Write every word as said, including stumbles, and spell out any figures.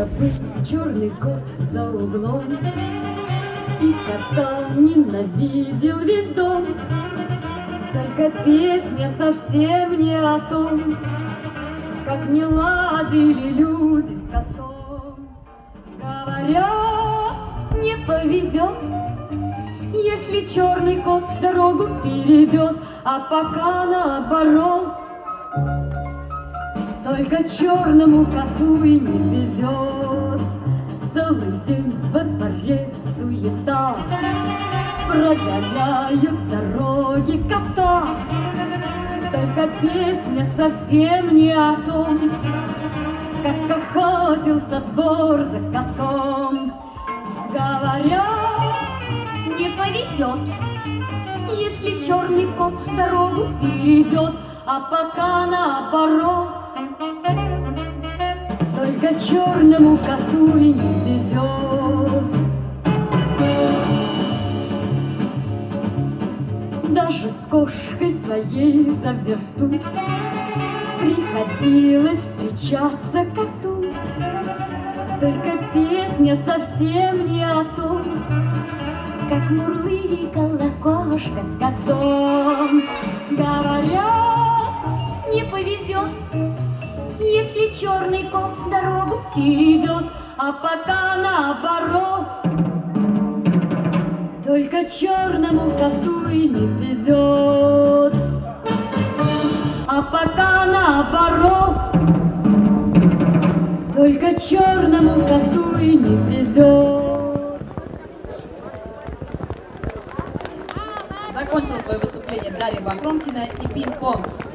забыть черный кот за углом, и кота ненавидел весь дом. Только песня совсем не о том, как не ладили люди с котом. Говорят, не повезет, если черный кот дорогу перейдет, а пока наоборот. Только черному коту и не везет. Целый день во дворе суета, прогоняют с дороги кота. Только песня совсем не о том, как охотился двор за котом. Говорят, не повезет, если черный кот дорогу перейдет, а пока наоборот. Только черному коту и не везет. Даже с кошкой своей за версту приходилось встречаться коту. Только песня совсем не о том, как мурлыкала кошка с котом. Говорят, не повезет, если черный кот дорогу перейдет, а пока наоборот. Только черному коту и не везет, а пока наоборот. Только черному коту и не везет. Закончила свое выступление Дарья Бахромкина и пинг-понг.